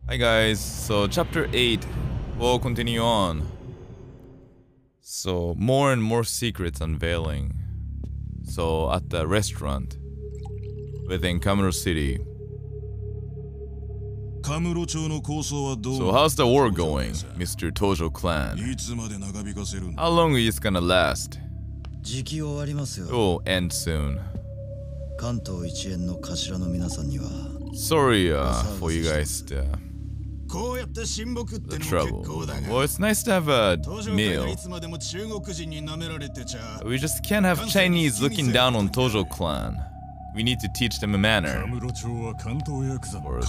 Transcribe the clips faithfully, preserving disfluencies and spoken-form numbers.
Hi guys, so chapter eight will continue on. So more and more secrets unveiling. So at the restaurant within Kamuro City. So how's the war going, Mister Tojo clan? How long is it gonna last? It will end soon. Sorry uh, for you guys to, the trouble. Well, it's nice to have a meal. We just can't have Chinese looking down on Tojo clan. We need to teach them a manner. Of course.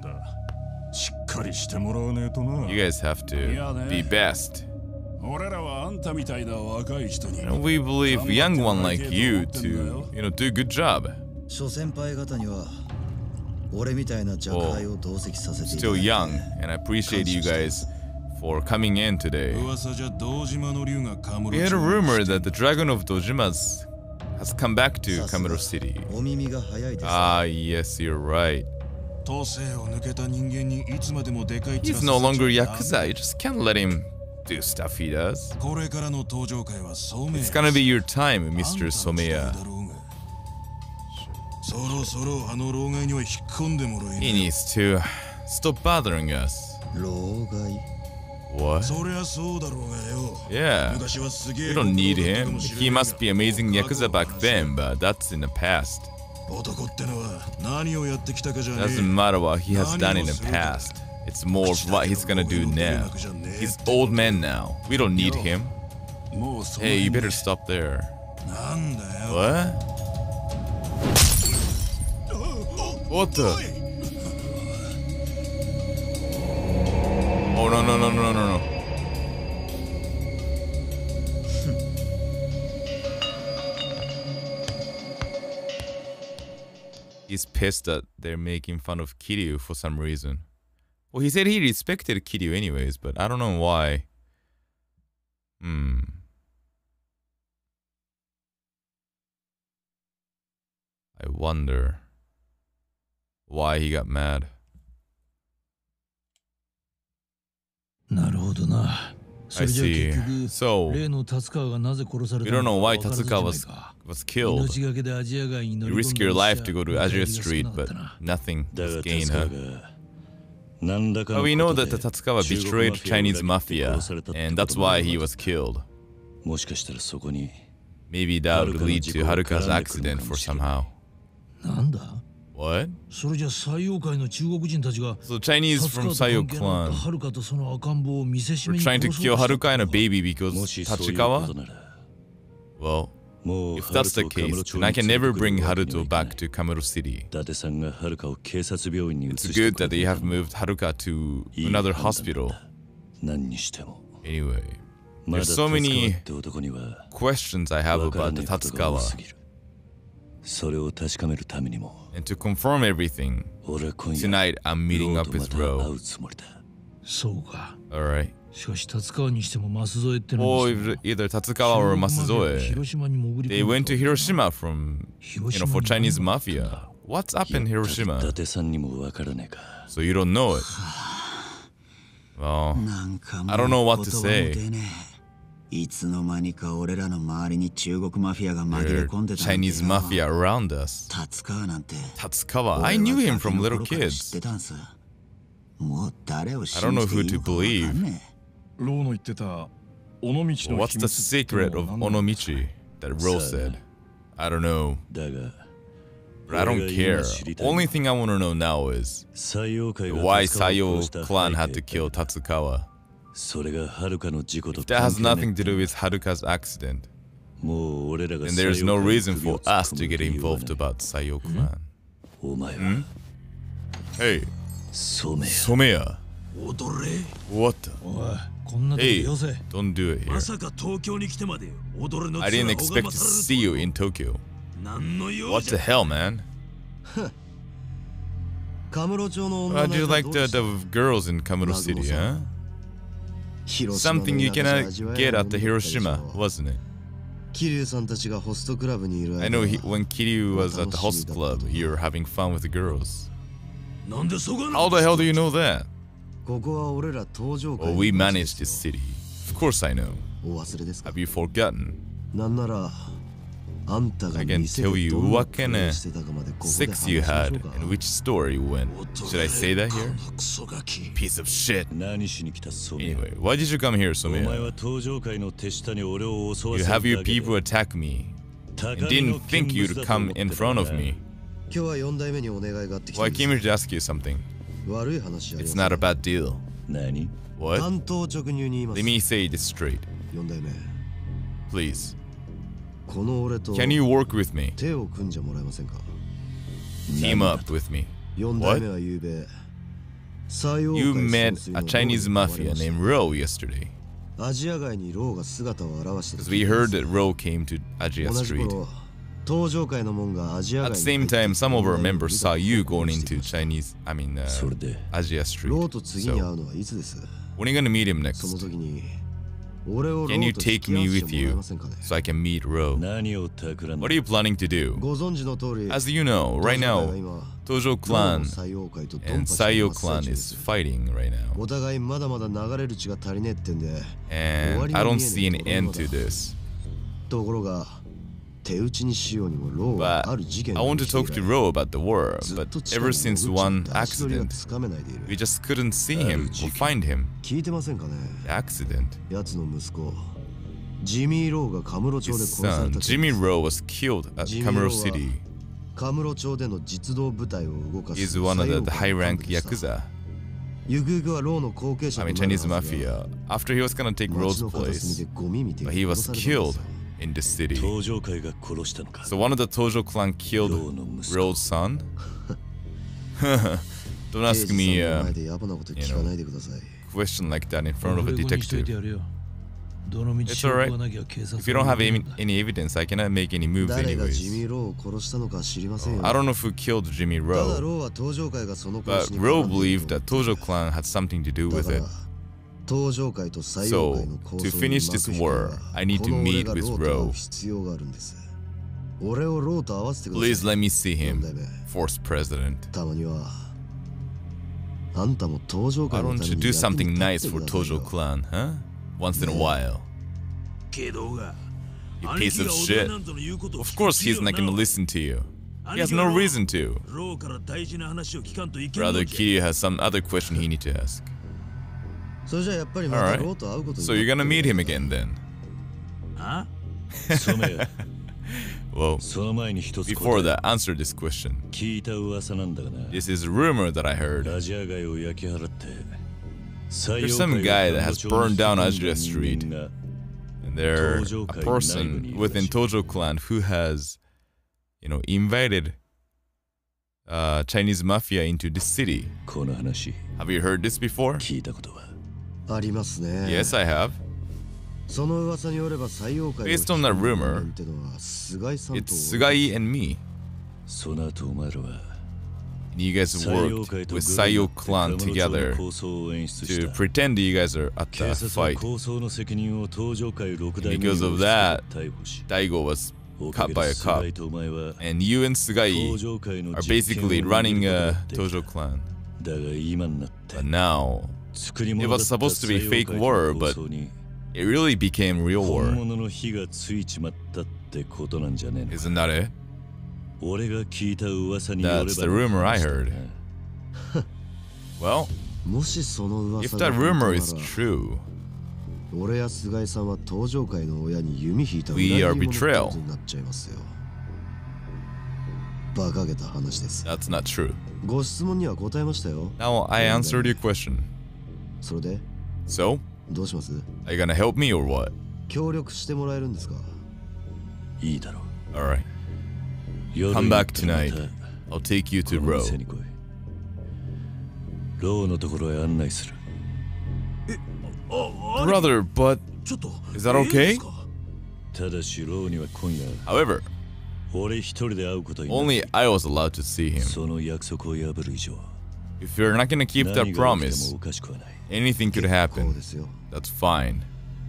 You guys have to be best. And we believe a young one like you to, you know, do a good job. Well, still young, and I appreciate you guys for coming in today. We had a rumor that the Dragon of Dojima's has come back to Kamuro City. Ah, yes, you're right. He's no longer Yakuza, you just can't let him do stuff he does. It's gonna be your time, Mister Someya. He needs to stop bothering us. What? Yeah, we don't need him. He must be amazing Yakuza back then, but that's in the past. Doesn't matter what he has done in the past. It's more of what he's gonna do now. He's old man now. We don't need him. Hey, you better stop there. What? What the? Oh no no no no no no. He's pissed that they're making fun of Kiryu for some reason. Well, he said he respected Kiryu anyways, but I don't know why. Hmm. I wonder why he got mad. I see. So, we don't know why Tatsukawa was, was killed. You risk your life to go to Azure Street, but nothing was gained, huh? But we know that the Tatsukawa betrayed Chinese mafia, and that's why he was killed. Maybe that would lead to Haruka's accident for somehow. What? So Chinese from Saiyo clan were trying to kill Haruka and a baby because Tachikawa? Well, if that's the case, then I can never bring Haruto back to Kamuro City. It's good that they have moved Haruka to another hospital. Anyway, there's so many questions I have about the Tatsukawa. And to confirm everything, tonight I'm meeting up with Ro. Alright. Or either Tatsukawa or Masuzoe. They went to Hiroshima from, you know, for Chinese mafia. What's up in Hiroshima? So you don't know it? Well, I don't know what to say. There's Chinese mafia around us. Tatsukawa, I knew him from little kids. I don't know who to believe. What's the secret of Onomichi that Ro said? I don't know. But I don't care. Only thing I want to know now is why Saiyo clan had to kill Tatsukawa. If that has nothing to do with Haruka's accident, then there's no reason for us to get involved about Saiyo clan. Hmm? Hey, Someya. What the? Hey, don't do it here. I didn't expect to see you in Tokyo. What the hell, man? How do you like the, the girls in Kamuro City, huh? Something you cannot get at the Hiroshima, wasn't it? I know he, when Kiryu was at the host club, you were having fun with the girls. How the hell do you know that? Well, we manage this city. Of course I know. Have you forgotten? I can tell you what kind of sex you had and which store you went. Should I say that here? Piece of shit. Anyway, why did you come here, Someya? You have your people attack me and didn't think you'd come in front of me. Well, I came here to ask you something. It's not a bad deal. What? Let me say this straight. Please. Can you work with me? Team up with me. What? You met a Chinese mafia named Ro yesterday. Because we heard that Ro came to Ajiya Street. At the same time, some of our members saw you going into Chinese, I mean, uh, Ajiya Street. So, when are you gonna meet him next? Can you take me with you so I can meet Ro? What are you planning to do? As you know, right now, Tojo clan and Saiyo clan is fighting right now. And I don't see an end to this. But I want to talk to Ro about the war, but ever since one accident, we just couldn't see him or find him. The accident. His son, Jimmy Ro, was killed at Kamuro City. He's one of the, the high-rank Yakuza. I mean Chinese mafia. After he was gonna take Ro's place, but he was killed in the city. So one of the Tojo clan killed Ro's son? Don't ask me, uh, you know, question like that in front of a detective. It's alright. If you don't have any, any evidence, I cannot make any moves anyways. Oh, I don't know who killed Jimmy Ro, but Ro believed that Tojo clan had something to do with it. So, to finish this war, I need to meet with Ro. Please let me see him, Force President. Why don't you do something nice for Tojo clan, huh? Once in a while. You piece of shit. Of course he's not gonna listen to you. He has no reason to. Brother Kiryu has some other question he needs to ask. Alright, so you're gonna meet him again then? Well, before that, answer this question. This is a rumor that I heard. There's some guy that has burned down Ajiya Street, and there's a person within Tojo clan who has, you know, invited uh, Chinese mafia into this city. Have you heard this before? Yes, I have. Based on that rumor, it's Sugai and me. And you guys worked with Saiyo clan together to pretend you guys are at the fight. And because of that, Daigo was caught by a cop. And you and Sugai are basically running a Tojo clan. But now, it was supposed to be fake war, but it really became real war. Isn't that it? That's the rumor I heard. Well, if that rumor is true, we are betrayal. That's not true. Now I answered your question. So, are you gonna help me or what? Alright. Come back tonight. I'll take you to Ro. Brother, but is that okay? However, only I was allowed to see him. If you're not gonna keep that promise, anything could happen. That's fine.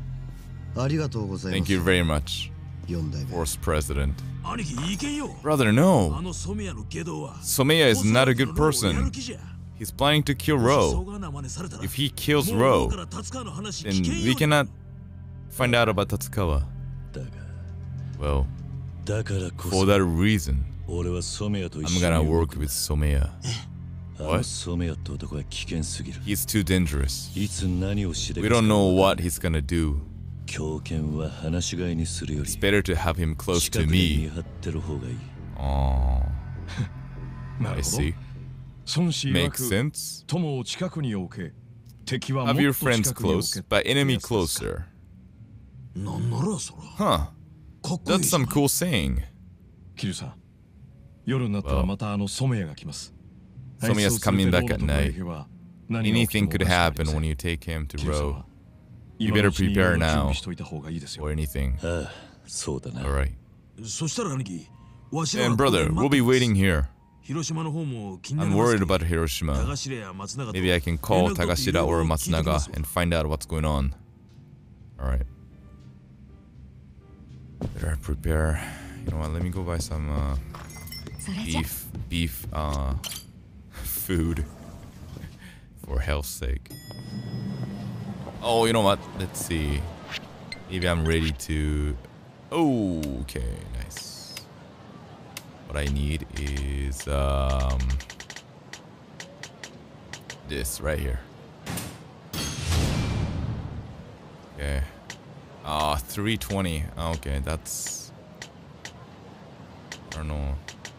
Thank you very much, Force President. Brother, no. Someya is not a good person. He's planning to kill Ro. If he kills Ro, then we cannot find out about Tatsukawa. Well, for that reason, I'm gonna work with Someya. What? He's too dangerous. We don't know what he's gonna do. It's better to have him close to me. Oh, I see. Makes sense. Have your friends close, but enemy closer. Huh. That's some cool saying. Well, Someya's coming back at night. Anything could happen when you take him to Ro. You better prepare now or anything. Alright. And brother, we'll be waiting here. I'm worried about Hiroshima. Maybe I can call Takashira or Matsunaga and find out what's going on. Alright. Better prepare. You know what, let me go buy some uh, beef, beef uh, food for health's sake. Oh, you know what? Let's see. Maybe I'm ready to... Oh, okay, nice. What I need is um, this right here. Okay. Ah, uh, three twenty. Okay, that's... I don't know.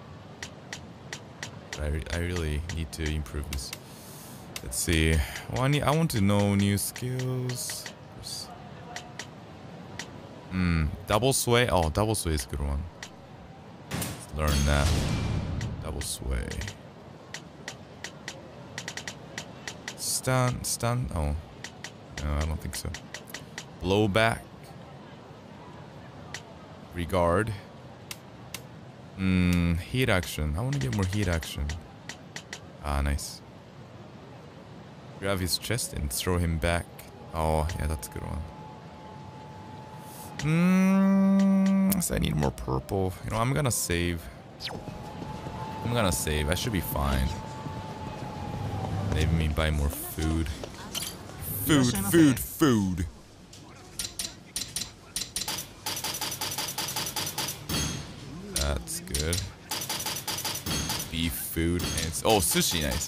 I, re I really need to improve this. Let's see. Well, I, need, I want to know new skills. Hmm, double sway. Oh, double sway is a good one. Let's learn that. Double sway. Stun, stun. Oh, no, I don't think so. Blowback. Regard. Hmm, heat action. I want to get more heat action. Ah, nice. Grab his chest and throw him back. Oh, yeah, that's a good one. Hmm, so I need more purple. You know, I'm gonna save. I'm gonna save. I should be fine. Maybe me buy more food. Food, food, food. That's good. Beef food. And it's, oh, sushi, nice.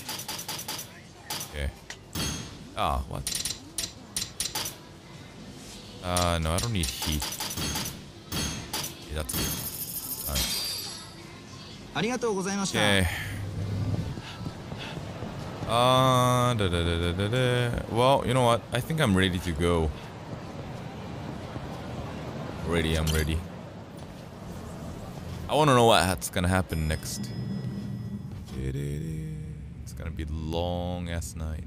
Okay. Ah, what? Uh, no, I don't need heat. Yeah, that's good. Alright. Okay. Uh, da, da, da, da, da, da. Well, you know what? I think I'm ready to go. Ready, I'm ready. I want to know what's gonna happen next. It's gonna be a long ass night.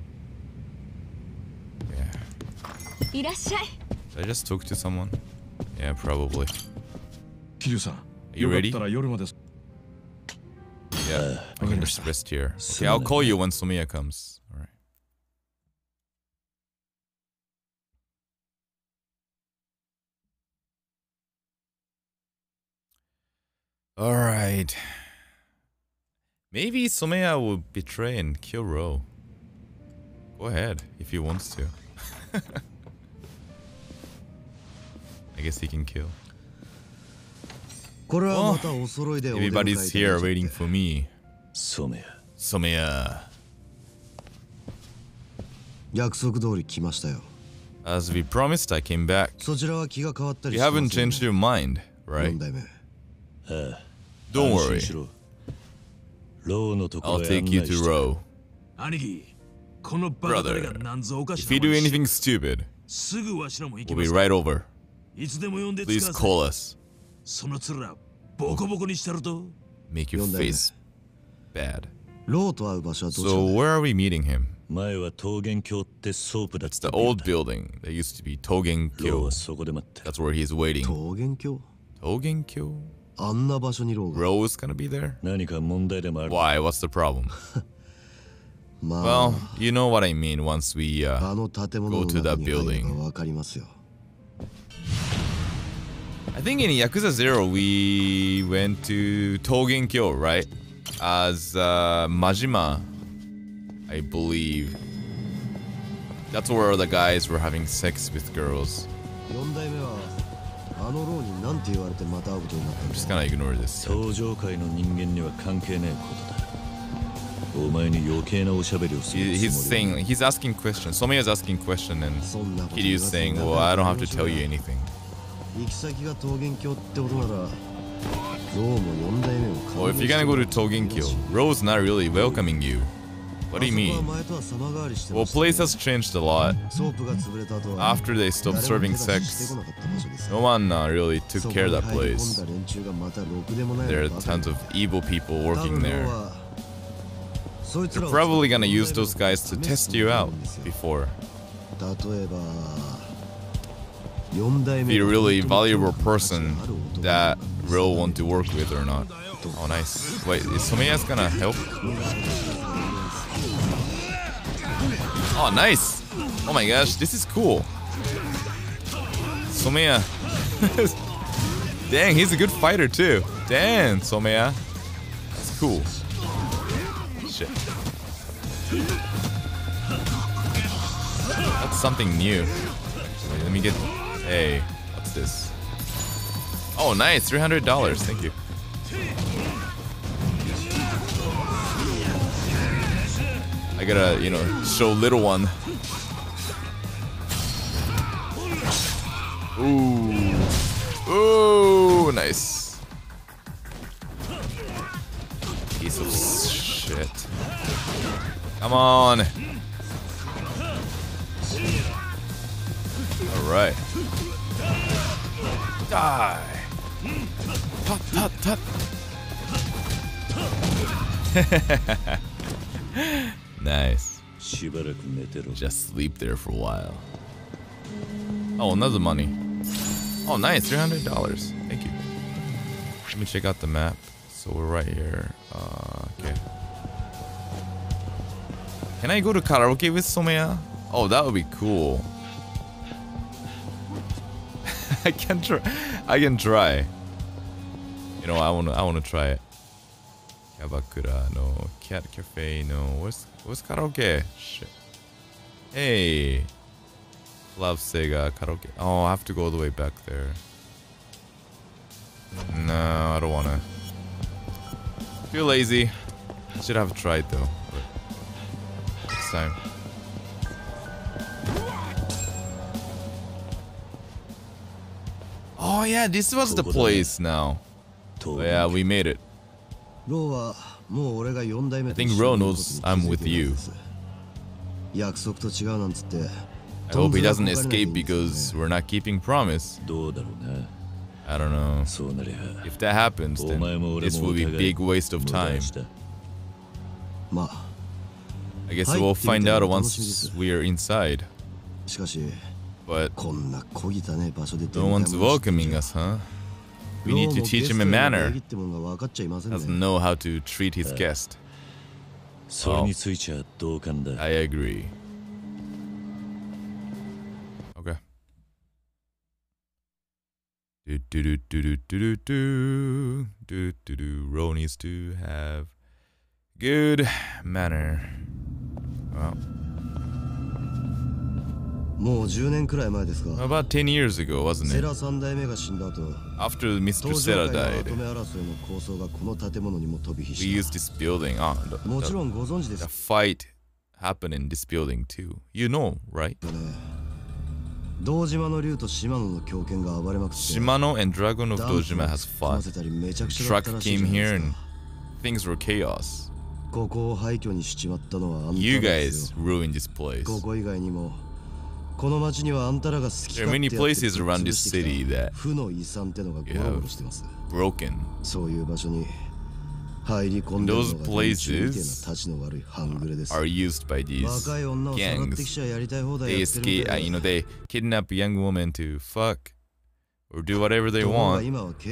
Yeah. Did I just talk to someone? Yeah, probably. Are you ready? Yeah, I can just rest here. Okay, I'll call you when Someya comes. Alright. Alright. Maybe Someya will betray and kill Ro. Go ahead, if he wants to. I guess he can kill. Oh, everybody's here waiting for me. Someya. Someya. As we promised, I came back. You haven't changed your mind, right? Don't worry. I'll take you to Ro. Brother, if you do anything stupid, we'll be right over. Please call us. Make your face bad. So where are we meeting him? It's the old building. There used to be Togenkyo. That's where he's waiting. Togenkyo? Ro is gonna be there? Why? What's the problem? Well, you know what I mean once we uh, go to that building. I think in Yakuza Zero we went to Togenkyo, right? As uh, Majima I believe. That's where the guys were having sex with girls. I'm just gonna ignore this. He, he's saying, he's asking questions. Someya's asking question and Kiryu's saying, well, I don't have to tell you anything. Well, if you're gonna go to Togenkyo, Ro's not really welcoming you. What do you mean? Well, place has changed a lot. After they stopped serving sex, no one uh, really took care of that place. There are tons of evil people working there. They're probably gonna use those guys to test you out before. Be a really valuable person that Ro want to work with or not. Oh, nice. Wait, is Someya's gonna help? Oh, nice! Oh my gosh, this is cool. Someya. Dang, he's a good fighter too. Damn, Someya. That's cool. Shit. That's something new. Wait, let me get... Hey, what's this? Oh, nice, three hundred dollars, thank you. I gotta, you know, show little one. Ooh. Ooh, nice. Piece of shit. Come on. Alright. Die. Tut, tut, tut. Nice. Just sleep there for a while. Oh, another money. Oh, nice, three hundred dollars. Thank you. Let me check out the map. So we're right here. Uh, okay. Can I go to karaoke with Someya? Oh, that would be cool. I can try. I can try. You know, I wanna. I wanna try it. Kabakura, no. Cat Cafe, no. What's what's karaoke? Shit. Hey. Love Sega karaoke. Oh, I have to go all the way back there. No, I don't wanna. Feel lazy. Should have tried though. But next time. Oh yeah, this was the place now. Oh, yeah, we made it. I think Ro knows I'm with you. I hope he doesn't escape because we're not keeping promise. I don't know. If that happens, then this will be a big waste of time. I guess we'll find out once we're inside. But no one's welcoming us, huh? We need to teach him a manner. Doesn't know how to treat his guest. Well, I agree. Okay. Do do do do do do do do do do. Ro needs to have good manner. Well. About ten years ago, wasn't it? After Mister Sera died, we used this building. Ah, the, the, the fight happened in this building too. You know, right? Shimano and Dragon of Dojima has fought. Truck came here and things were chaos. You guys ruined this place. There are many places around this city that you have broken. And those places are used by these gangs. They escape, uh, you know, they kidnap young women to fuck or do whatever they want.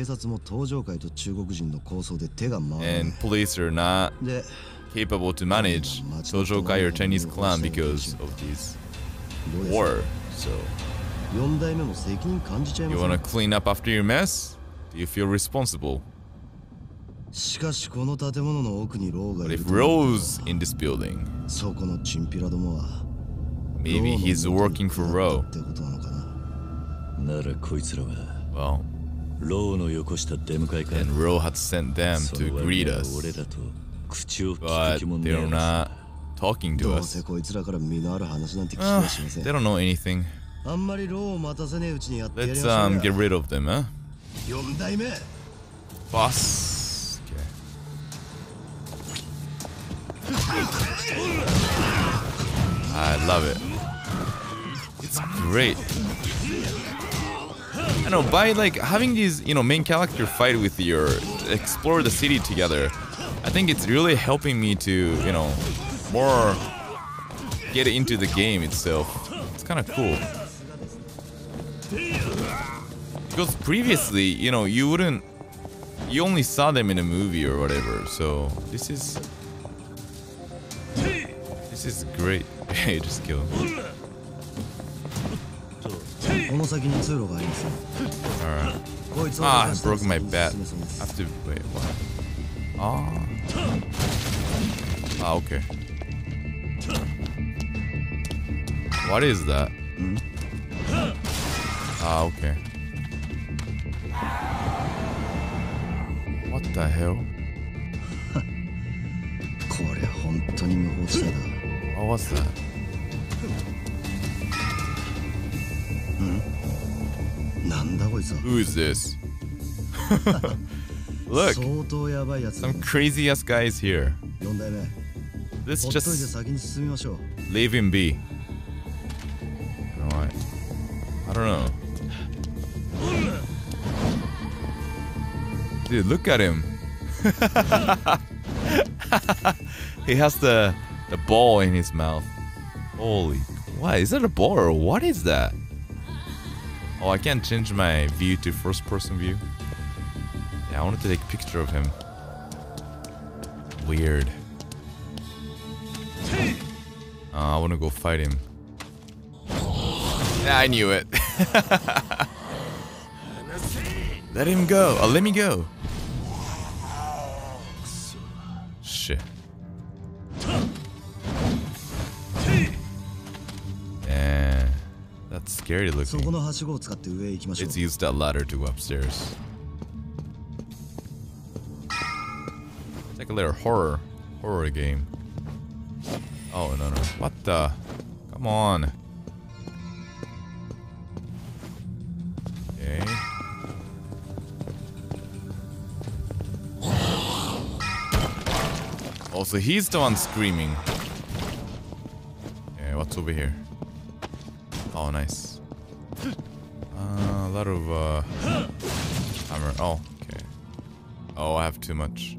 And police are not capable to manage Tojokai or Chinese clan because of these war. So you want to clean up after your mess? Do you feel responsible? But if Ro's in this building, maybe he's working for Ro. Well, and Ro had sent them to greet us, but they're not talking to us. Uh, they don't know anything. Let's um get rid of them, huh? Boss. Okay. I love it. It's great. I know, by like having these, you know, main character fight with your explore the city together, I think it's really helping me to, you know, more get into the game itself. It's kind of cool. Because previously, you know, you wouldn't, you only saw them in a movie or whatever. So this is, this is great. Hey, just kill him. Alright. Ah, I broke my bat. I have to wait. What? Ah. Ah, okay. What is that? Ah, okay. What the hell? What was that? Who is this? Look! Some crazy ass guy is here. Let's just leave him be. Alright. I don't know. Dude, look at him. He has the the ball in his mouth. Holy, what is that, a ball or what is that? Oh, I can't change my view to first person view. Yeah, I wanted to take a picture of him. Weird. Uh, I want to go fight him. Yeah, I knew it. Let him go. Oh, let me go. Shit. Yeah, that's scary looking. Let's use that ladder to go upstairs. It's like a little horror, horror game. Oh no no! What the? Come on. Okay. Oh, so he's the one screaming. Okay, what's over here? Oh, nice. Uh, a lot of uh, hammer. Oh, okay. Oh, I have too much.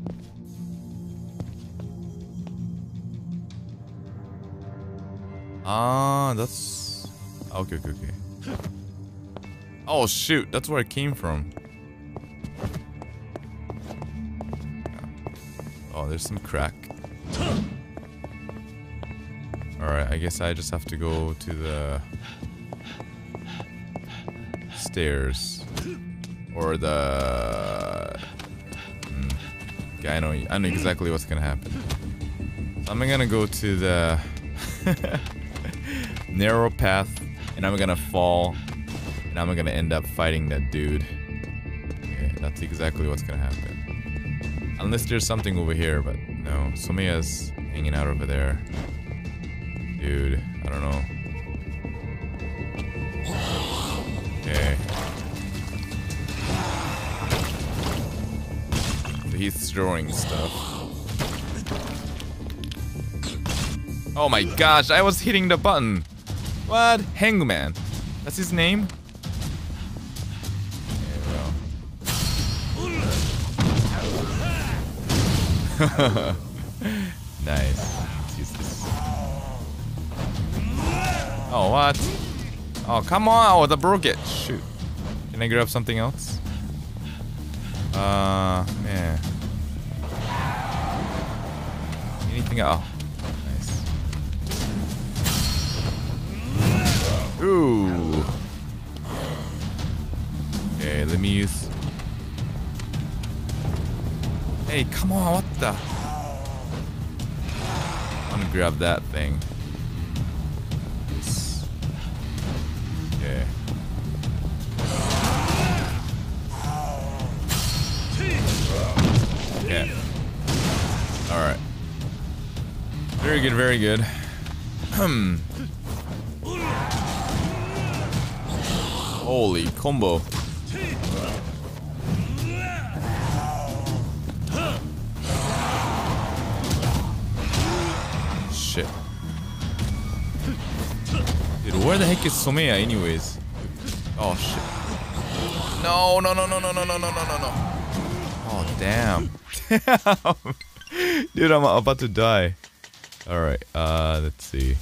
Ah, that's okay, okay, okay. Oh shoot, that's where I came from. Oh, there's some crack. Alright, I guess I just have to go to the stairs. Or the... Hmm. Okay, I know, I know exactly what's gonna happen. So I'm gonna go to the narrow path, and I'm gonna fall, and I'm gonna end up fighting that dude. Okay, that's exactly what's gonna happen. Unless there's something over here, but no. Somiya's hanging out over there. Dude, I don't know. Okay. So he's throwing stuff. Oh my gosh, I was hitting the button. What? Hangman. That's his name? Nice. Let's use this. Oh, what? Oh, come on! Oh, that broke it. Shoot. Can I grab something else? Uh, yeah. Anything? Oh, nice. Ooh. Okay, let me use. Hey, come on, what the? I'm gonna grab that thing. Okay. Okay. Alright. Very good, very good. Hmm. Holy combo. Shit. Dude, where the heck is Someya anyways? Oh shit. No, no, no, no, no, no, no, no, no, no, no. Oh damn. Dude, I'm about to die. Alright, uh, let's see.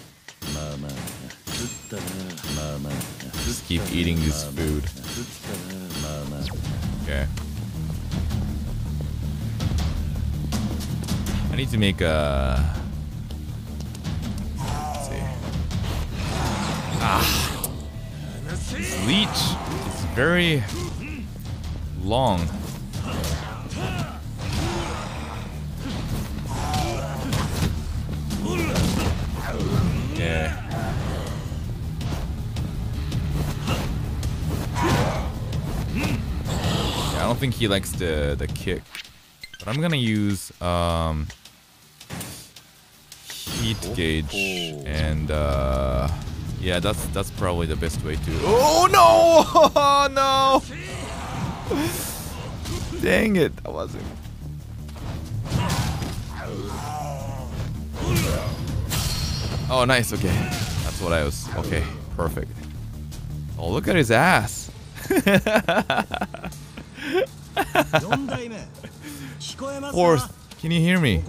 Just keep eating this food. Okay. I need to make a... Let's see. Ah! This leech is very long. Yeah. I don't think he likes the the kick, but I'm gonna use um, heat gauge, and uh, yeah, that's that's probably the best way to. Oh no! Oh no! Dang it! I wasn't. Oh, nice. Okay, that's what I was. Okay, perfect. Oh, look at his ass. Fourth, can you hear me?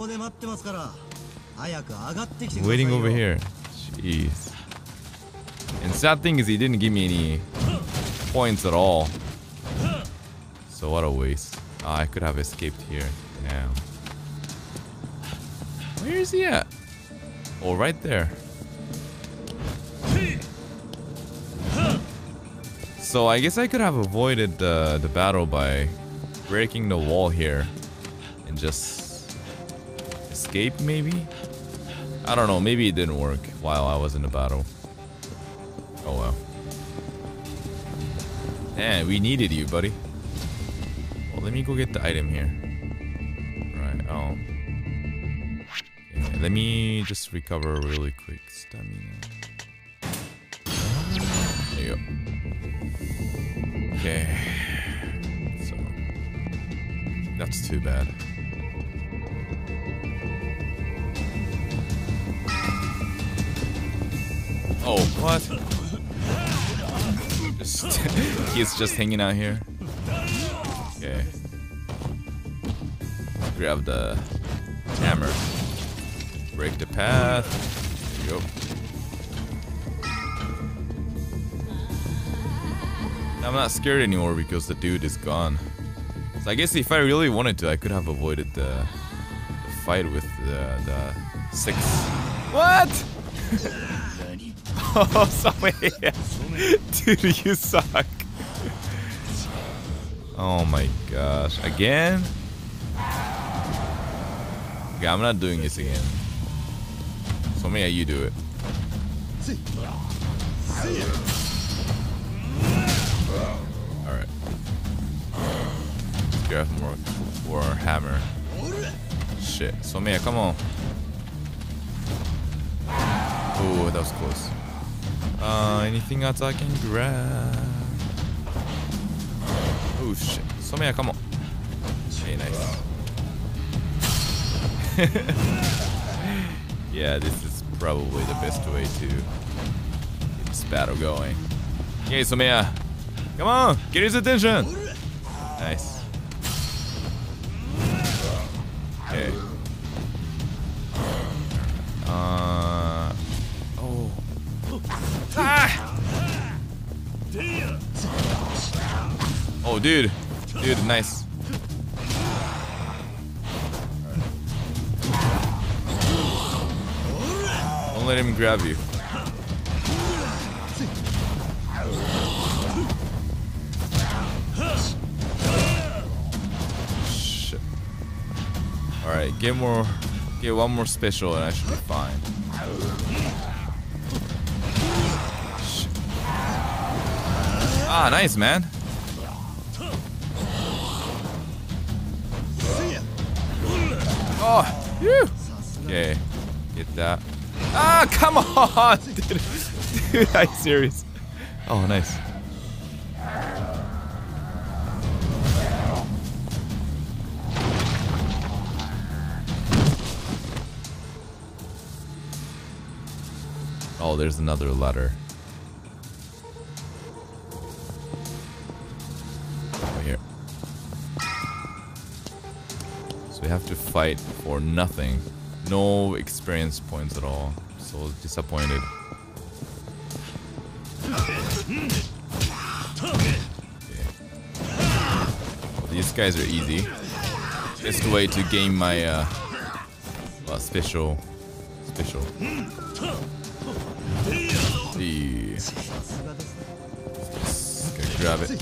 Waiting over here. Jeez. And sad thing is he didn't give me any points at all. So what a waste. Oh, I could have escaped here now. Where is he at? Oh, right there. So I guess I could have avoided the, the battle by breaking the wall here and just escape maybe? I don't know, maybe it didn't work while I was in the battle. Oh well. Man, we needed you, buddy. Well, let me go get the item here. Right, oh. Yeah, let me just recover really quick. Stamina. There you go. Okay. So that's too bad. Oh, what? Just he's just hanging out here. Okay. Grab the hammer. Break the path. There you go. I'm not scared anymore because the dude is gone. So I guess if I really wanted to, I could have avoided the, the fight with the, the six. What? Oh, sorry. Dude, you suck. Oh my gosh. Again? Okay, I'm not doing this again. So maybe you do it. Alright. Grab more for our hammer. Shit. So Mia, come on. Oh, that was close. Uh, anything else I can grab? Oh shit. So Mia, come on. Okay, nice. Yeah, this is probably the best way to get this battle going. Okay, Someya, come on, get his attention. Nice. Okay. Uh. Oh. Ah! Oh, dude, dude, nice. Don't let him grab you. Shit. Alright, get more, get one more special and I should be fine. Shit. Ah, nice, man. Oh, phew. Okay, get that. Ah, come on, dude. Dude, are you serious? Oh, nice. Oh, there's another ladder. Oh, here. So we have to fight for nothing. No experience points at all. So disappointed. Okay. Well, these guys are easy. Just a way to gain my uh, uh special special. See. Just gonna grab it.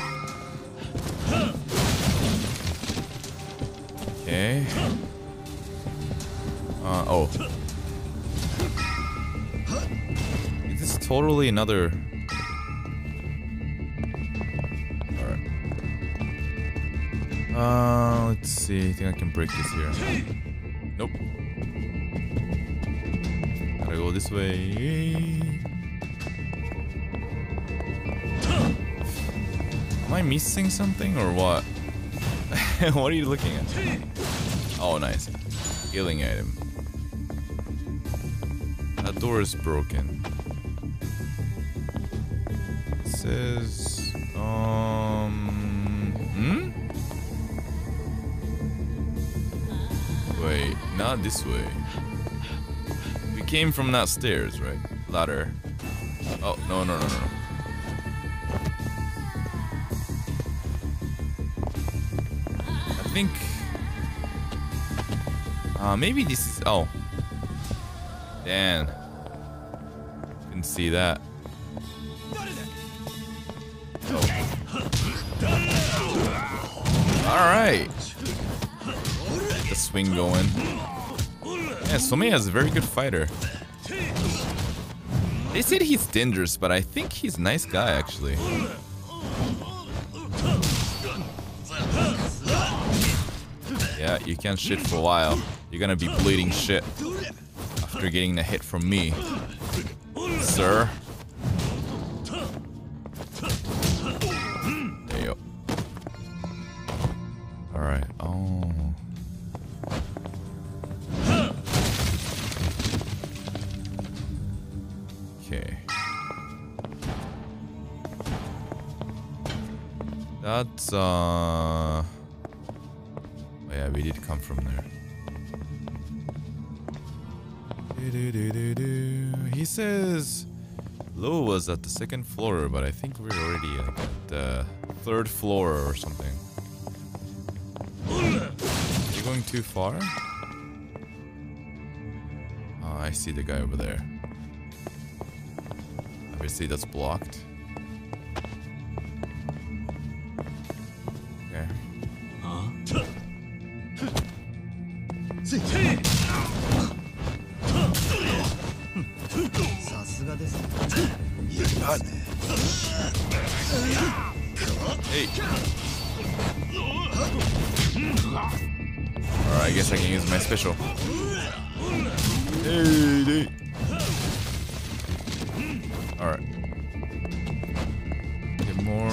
Okay. Uh oh. Is this totally another? Alright. Uh, let's see. I think I can break this here. Nope. Gotta go this way. Am I missing something or what? What are you looking at? Oh, nice. Healing item. That door is broken. It says... Um... Hmm? Wait, not this way. We came from that stairs, right? Ladder. Oh, no, no, no, no. I think... Uh, maybe this is... Oh. Damn. Didn't see that. Oh. Alright. Get the swing going. Yeah, Somei is a very good fighter. They said he's dangerous, but I think he's a nice guy, actually. Yeah, you can't shit for a while. You're gonna be bleeding shit after getting a hit from me, sir. There you go. Alright, oh. Okay. That's, uh... oh yeah, we did come from there. Do, do, do, do. He says Lo was at the second floor, but I think we're already at the third floor or something. Are you going too far? Oh, I see the guy over there. Obviously that's blocked. Okay. Huh? Hey. Alright, I guess I can use my special. Hey, hey. Alright. Get more.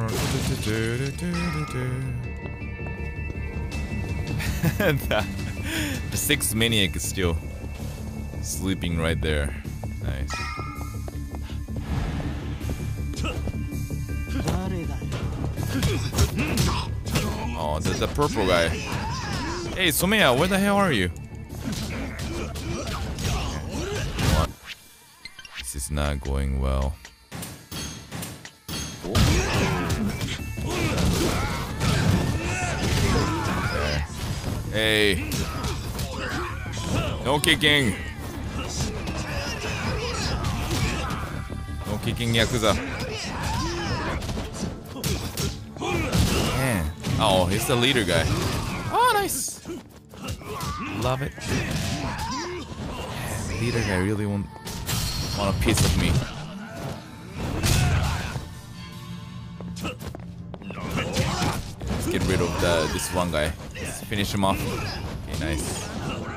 the, the sixth maniac is still sleeping right there. Nice. Oh, the, the purple guy. Hey, Somei, where the hell are you? What? This is not going well. Okay. Hey. No kicking. No kicking, Yakuza. Man. Oh, he's the leader guy. Oh, nice. love it. Yeah, leader guy really want, want a piece of me. Let's get rid of the, this one guy. Let's finish him off. Okay, nice.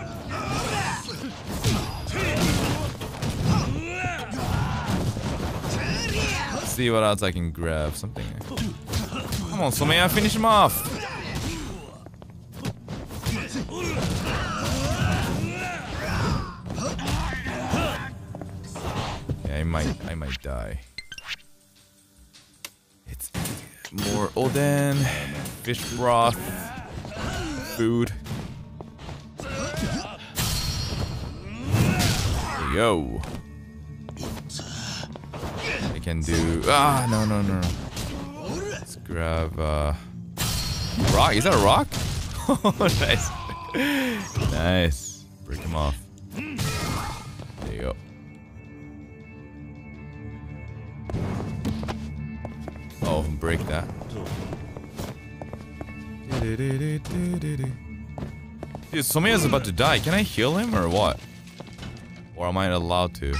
Let's see what else I can grab. Something. Come on, Somaya, finish him off. Yeah, I might, I might die. It's more Oden, fish broth, food. There you go. I can do. Ah, no, no, no. Let's grab. Uh, rock. Is that a rock? Oh, nice. Nice. Break him off. There you go. Oh, break that. Dude, Somaya's about to die. Can I heal him or what? Or am I allowed to?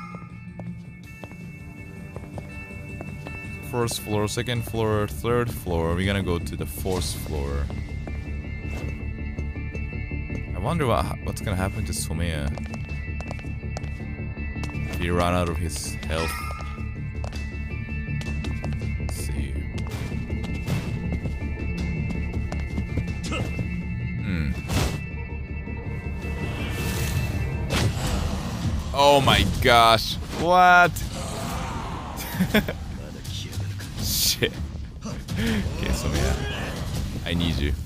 First floor, second floor, third floor. We're gonna go to the fourth floor. I wonder what what's gonna happen to Somaya if he ran out of his health. Let's see. Hmm. Oh my gosh! What? Shit. Okay, Somaya, I need you.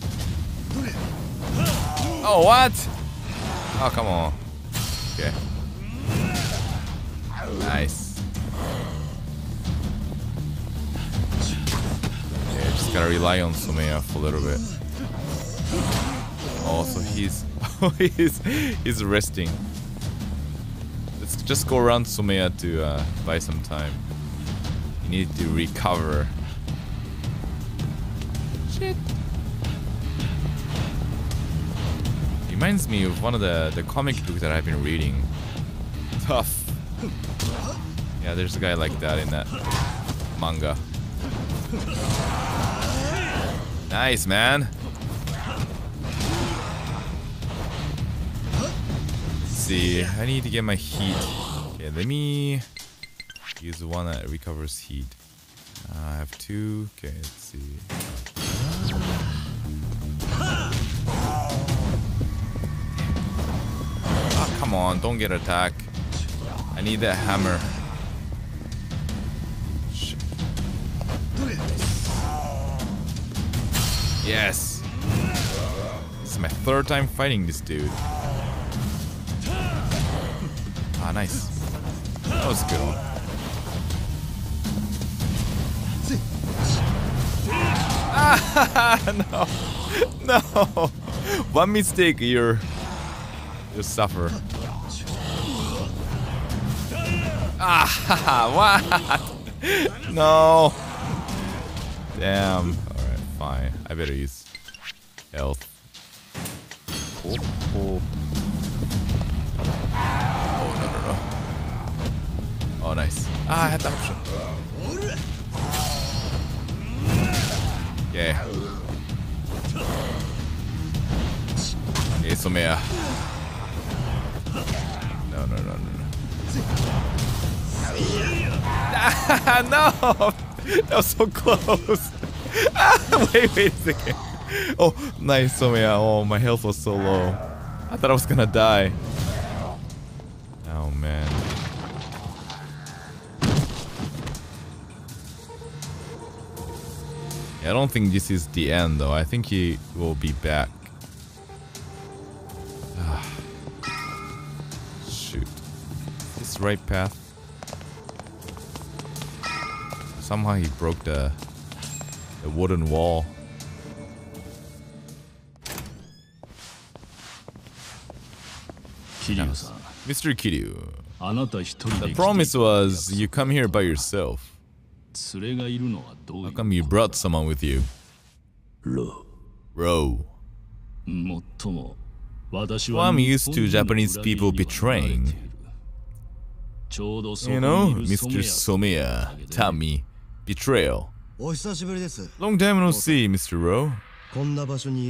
Oh, what? Oh, come on. Okay. Nice. Yeah, just gotta rely on Somaya for a little bit. Oh, so he's... Oh, he's... He's resting. Let's just go around Somaya to uh, buy some time. You need to recover. Shit. Reminds me of one of the, the comic books that I've been reading. Tough. Yeah, there's a guy like that in that manga. Nice, man. Let's see, I need to get my heat. Okay, let me use the one that recovers heat. Uh, I have two. Okay, let's see. Oh, come on, don't get attacked. I need that hammer. Shit. Yes. This is my third time fighting this dude. Ah, nice. That was a good one. Ah, no. No. One mistake, you're... You suffer. Ah, what? No. Damn. Alright, fine. I better use health. Oh, oh. Oh, no, no, no. Oh, nice. Ah, I had the option. Yeah. Okay, Somaya. No, no, no, no, no. No! That was so close. Ah, wait, wait a second. Oh, nice, Somaya. Oh, my health was so low. I thought I was gonna die. Oh, man. Yeah, I don't think this is the end, though. I think he will be back. Shoot. Is this the right path? Somehow he broke the, the wooden wall. Kiryu-san. Mister Kiryu, the promise was you come here by yourself. How come you brought someone with you? Ro. Ro. Well, I'm used to Japanese people betraying. You know, Mister Somiya taught me betrayal. Long time no see, Mister Rowe. No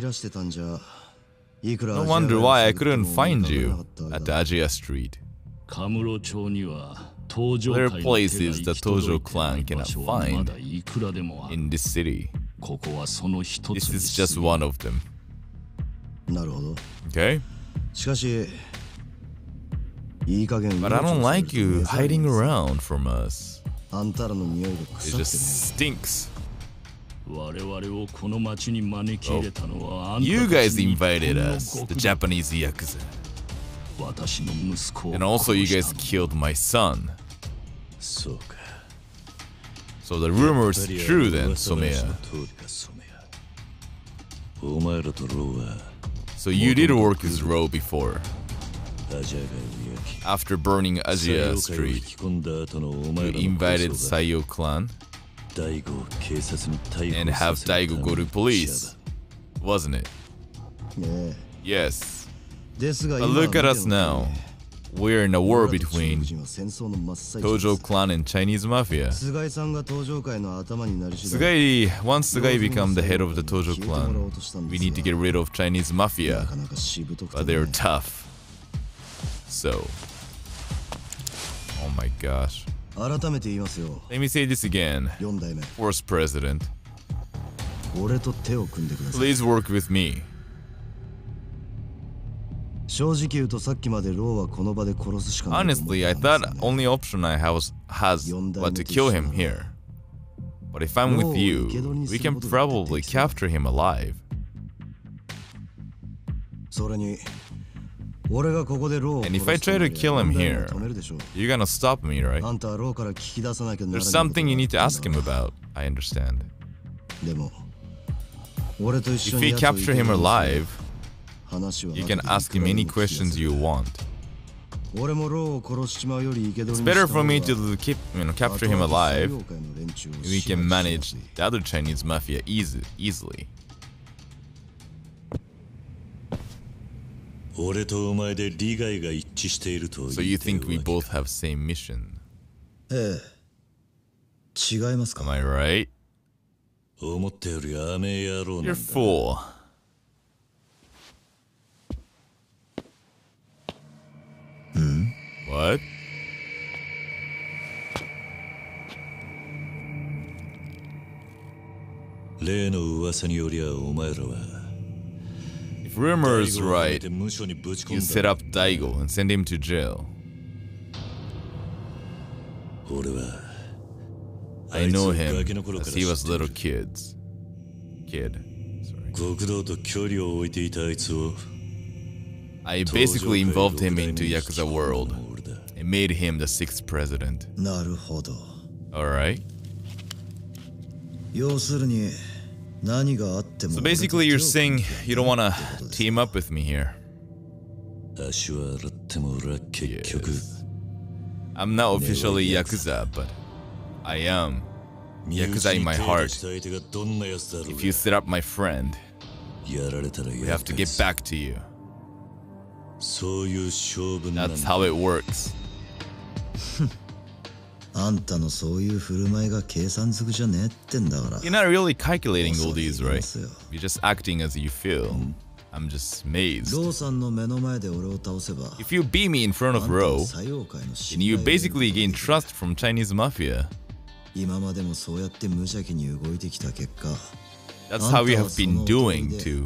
wonder why I couldn't find you at the Ajiya Street. There are places the Tojo clan cannot find in this city. This is just one of them. Okay? But I don't like you hiding around from us. It just stinks. Oh, you guys invited us, the Japanese Yakuza. And also you guys killed my son. So the rumor is true then, Somiya. So you did work with Rowe before. After burning Ajiya Street, you invited Saiyo clan and have Daigo go to police, wasn't it? Yes. But look at us now. We're in a war between Tojo clan and Chinese mafia. Sugai, once Sugai becomes the head of the Tojo clan, we need to get rid of Chinese mafia. But they're tough. So, oh my gosh. Let me say this again. Fourth president, please work with me. Honestly, I thought only option I have has but to kill him here. But if I'm with you, we can probably capture him alive. And if I try to kill him here, you're gonna stop me, right? There's something you need to ask him about, I understand. If we capture him alive, you can ask him any questions you want. It's better for me to keep, you know, capture him alive. We can manage the other Chinese mafia easy, easily. So you think we both have same mission? Am I right? You're a fool. Hmm? What? If rumor is right, you set up Daigo and send him to jail. I know him as he was little kids. Kid. Sorry. I basically involved him into Yakuza world and made him the sixth president. Alright? So basically you're saying you don't wanna team up with me here. Yes. I'm not officially Yakuza, but I am Yakuza in my heart. If you set up my friend, we have to get back to you. That's how it works. You're not really calculating all these, right? You're just acting as you feel. I'm just amazed. If you beat me in front of Rowe, then you basically gain trust from Chinese mafia. That's how we have been doing too.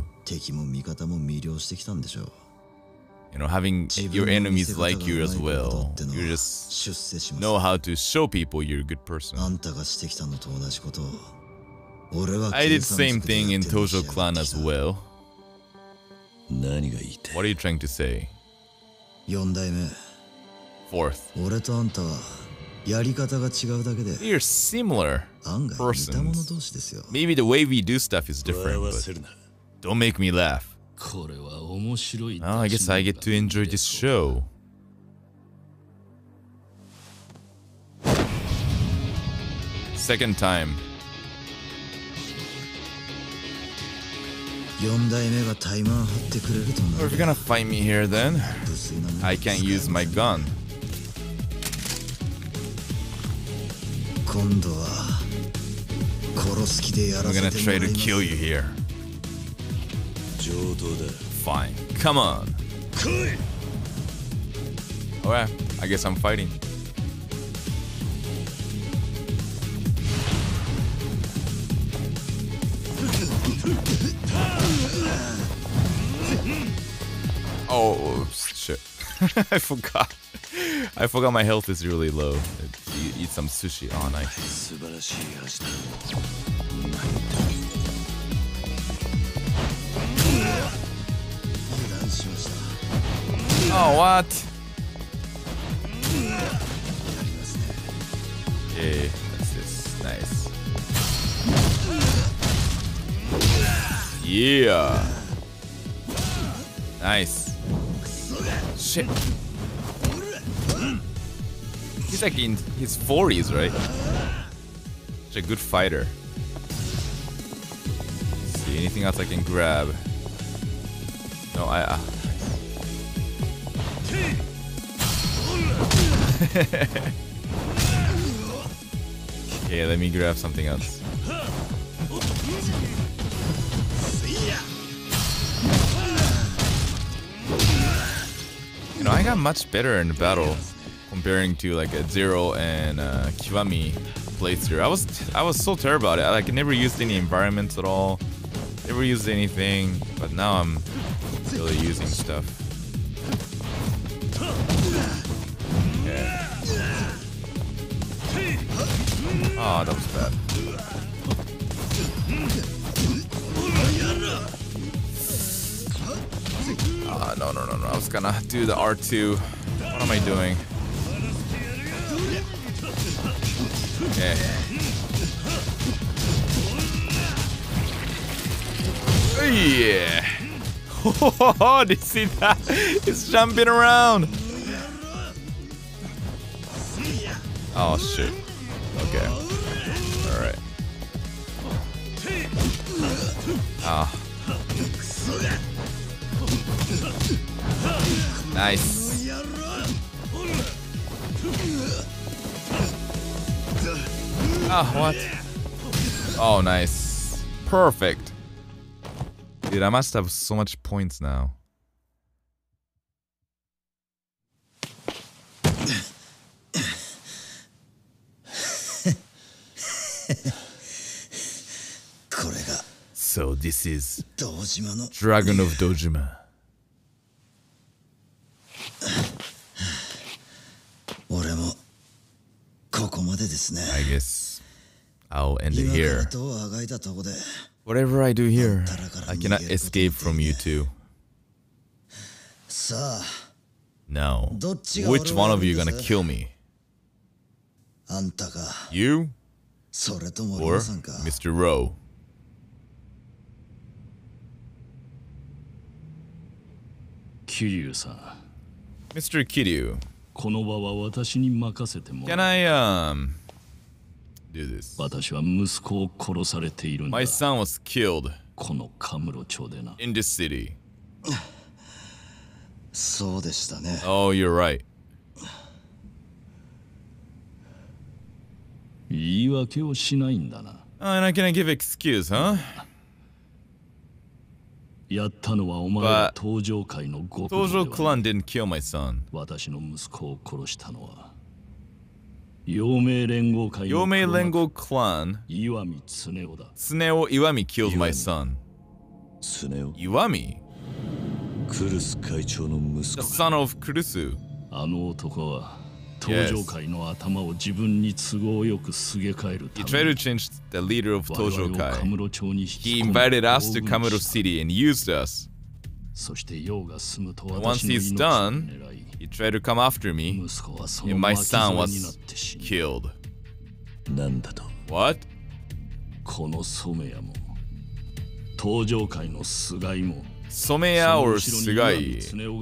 You know, having your enemies like you as well. You just know how to show people you're a good person. I did the same thing in Tojo clan as well. What are you trying to say? Fourth. We're similar persons. Maybe the way we do stuff is different, but don't make me laugh. Oh, I guess I get to enjoy this show. Second time. Or if you're gonna fight me here, then I can't use my gun. I'm gonna try to kill you here. Fine, come on. Alright, I guess I'm fighting. Oh, shit. I forgot. I forgot my health is really low. Eat, eat some sushi. Oh, nice. Oh, what? Okay, that's this. Nice. Yeah. Nice. Shit. He's like in his forties, right? Such a good fighter. Let's see, anything else I can grab? No, I. Uh... Okay, let me grab something else. You know, I got much better in battle comparing to like a Zero and uh, Kiwami playthrough. I was I was so terrible at it. I like never used any environments at all. Never used anything, but now I'm really using stuff. Yeah. Oh, that was bad. Uh, no, no, no, no. I was gonna do the R two. What am I doing? Okay. Yeah. Oh, did you see that? It's jumping around. Oh, shit. Okay. Alright. Ah. Nice. Ah, what? Oh, nice. Perfect. Dude, I must have so much points now. So this is Dragon of Dojima. I guess I'll end it here. Whatever I do here, I cannot escape from you two. Now, which one of you gonna kill me? You or Mister Rowe? Mister Kiryu, can I um do this? My son was killed in this city. Oh, you're right. Oh, and I cannot give excuse, huh? But Tojo clan didn't kill my son. Yomei Rengo clan, Tsuneo Iwami killed my son. Iwami? The son of Kurusu. Yes. He tried to change the leader of Tojo Kai. He invited us to Kamuro City and used us. And once he's done, he tried to come after me, and my son was killed. What? Someya or Sugai?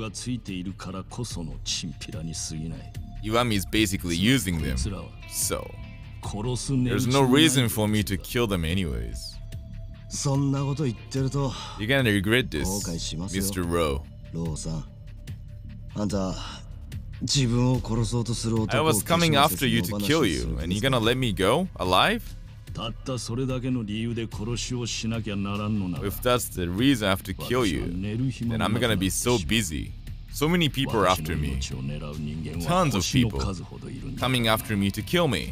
Iwami is basically using them, so there's no reason for me to kill them anyways. そんなこと言ってると You're gonna regret this, 後悔しますよ。 Mister Rowe. ローさん、あんた自分を殺そうとする I 男を was coming 化粧 after せ you ず to 野放し kill に you, する and 気 you're ですか？ gonna let me go alive? たったそれだけの理由で殺しをしなきゃならんのなら If that's the reason I have to kill you, then I'm gonna be so busy. So many people are after me. Tons of people coming after me to kill me.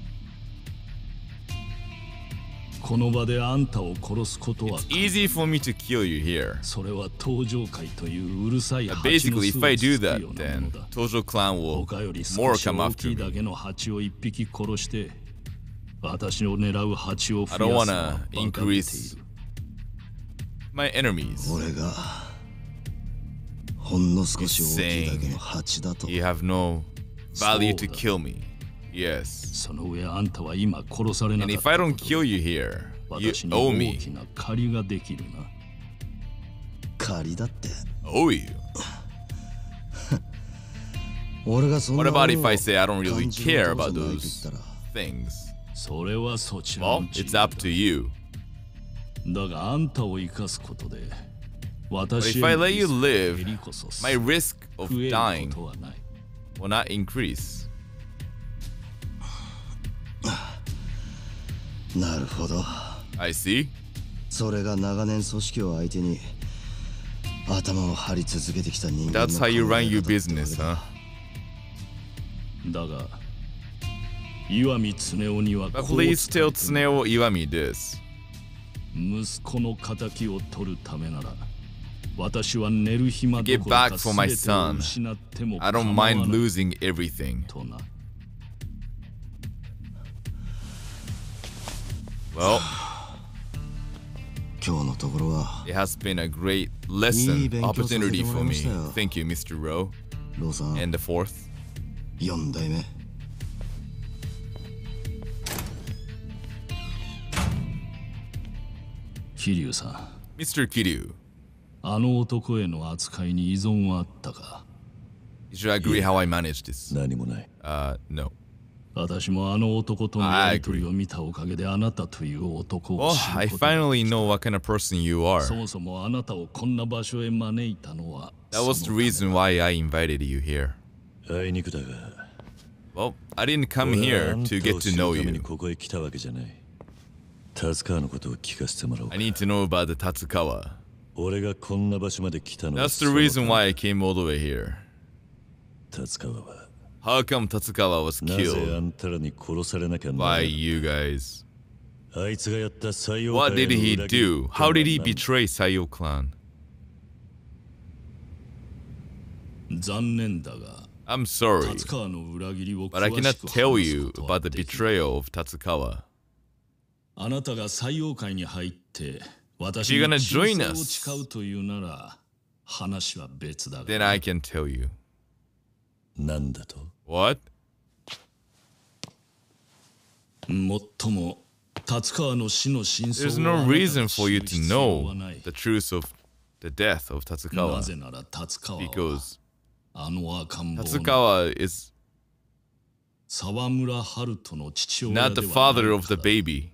この場であんたを殺すことは It's easy for me to kill you here. それは登場界といううるさい But 蜂の basically, 巣 if を I つ do く that, ようなも then のだ Tojo Clan will 他より more 少し come 大 after きいだ me. けの蜂を一匹殺して私を狙う蜂を I 増 don't やす wanna のはバカげてい increase る my enemies. 俺がほんの少し大きいだけの蜂だと。 You have no value to そうだ。 kill me. Yes. その上あんたは今殺されな And かっ if I た don't ことで kill you here, you 私に owe 大 me. きな借りができるな借りだって。 Owe you. 俺がそんな What も about の if を I say I don't really 感じる care 男 about じゃないと those 言ったら things? それはそちら Well, の自 it's 由 up to you. だがあんたを生かすことで But 私 if I への let you リスクは live, 減りこそ my risk of 増える dying ことはない will not increase. なるほど。 I see. それが長年組織を相手に頭を張り続けてきた人間の That's how you 考 run え your 方って business, わ huh? けだ。 だが岩見恒夫には But こう please 伝え tell て Tsuneo Iwami this. 息子の仇を取るためなら私は寝る暇ど Get ころか back for my 全てを son. 失っても I 構 don't わ mind ない losing everything. とな Well, 今日のところは it has been a great いい lesson 勉強させて opportunity もら for いま me. したよ。 Thank you, Mister Rowe. ローさん And the fourth. よん代目。 桐生さん Mister Kiryu, あの男への扱いに依存はあったか you should agree how I managed this. 何もない。 Uh, no. 私もあの男とのやりとりを見たおかげであなたという男を Well, 知 I ることが finally know what kind of person you そ are. もそもあなたをこんな場所へ招いたのは That was the その reason why I invited you here. あいにくだが、 Well, I didn't come 俺は here あん to た get を to 知る know ために you. ここへ来たわけじゃない。達川のことを聞かせてもらおう。 I need to know about the Tatsukawa. 俺がこんな場所まで来たのは That's the reason why I came all the way here. 達川は How come Tatsukawa was なぜ killed あんたらに殺されなきゃなら by ない。 you guys? あいつがやった採用 What 会へ did の he 裏切り do? How did he ってのは betray Sayo clan? 残念だが I'm sorry, 達川の裏切りを but I 詳し cannot く tell 話す you ことは about the できない betrayal of Tatsukawa. あなたが採用会に入って私 If you're に gonna 忠 join 誠を us, 誓うというなら話は別だが then I can tell you. なんだと What? もっとも達川の死の真相 There's を no あなたが reason 知 for you る to 必要 know はない the truth of the death of な Tatsukawa ぜなら達川は because あの赤ん坊の Tatsukawa is 沢村春人の父親 not で the はない father of か the ら baby.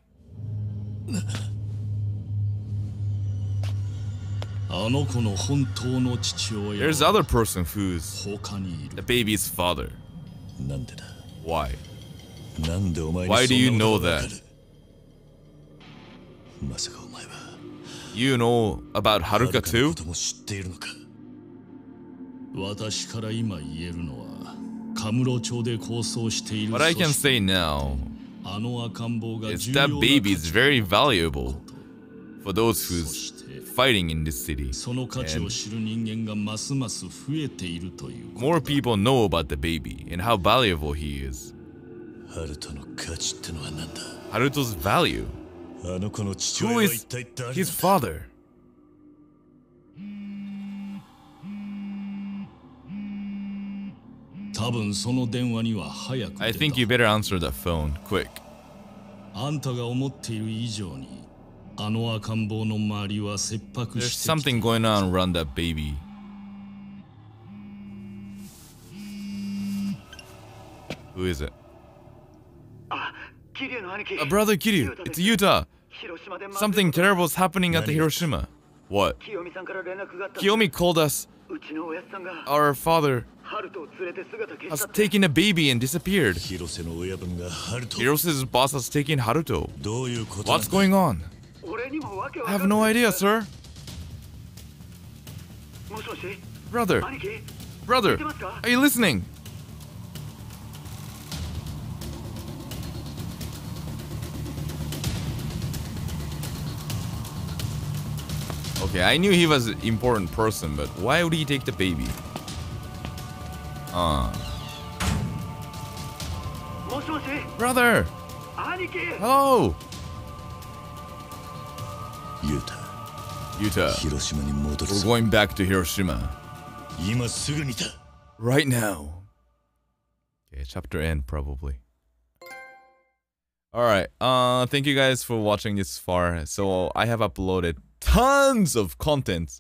あの子の本当の父親 There's は other person who's 他にい the る baby's father. なんでだ Why? なんでお前に Why do you そんな know ことがわか that? るまさかお前は You know about はる Haruka かのこ too? とも知っているのか。 私から今言えるのはカムロ町で構想している What I can 組織 say now あの赤ん坊が is 重要 that な baby 価 is 値 very valuable for those そ who's して fighting in this city. その価値を知る人間がますます増えているということ More people know about the baby and how valuable he is. ハルトの価値ってのはなんだ。 Haruto's value. あの子の父 Who 親は is 一体誰だ。 his father? 「多分その電話には早く I 出 think you た better answer that phone quick. あんたが思っている以上にあの赤ん坊の周りは切迫 There's してきて something going on around that baby. Who is it? あ、桐生の兄貴。 Uh, brother Kiryu, it's Yuta. Something terrible is happening at the Hiroshima. What? Kiyomi called us. Our father has taken a baby and disappeared. Hirose's boss has taken Haruto. What's going on? I have no idea, sir. Brother, brother, are you listening? Okay, I knew he was an important person, but why would he take the baby? Uh. Brother! Hello! Yuta. Yuta. We're going back to Hiroshima. Right now. Okay, chapter end probably. Alright, uh, thank you guys for watching this far. So, I have uploaded tons of content.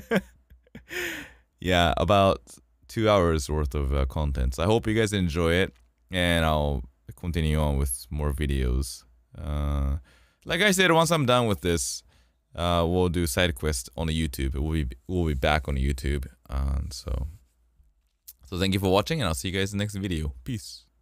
Yeah, about two hours worth of uh, content. So I hope you guys enjoy it, and I'll continue on with more videos. Uh, like I said, once I'm done with this, uh, we'll do side quest on the YouTube. We'll be we'll be back on the YouTube. Uh, so, so thank you for watching, and I'll see you guys in the next video. Peace.